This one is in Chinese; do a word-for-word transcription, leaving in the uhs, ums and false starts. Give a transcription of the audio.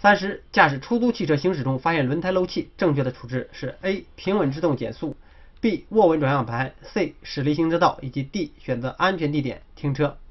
三十、驾驶出租汽车行驶中发现轮胎漏气，正确的处置是 A. 平稳制动减速 ，B. 握稳转向盘 ，C. 驶离行车道以及 D. 选择安全地点停车。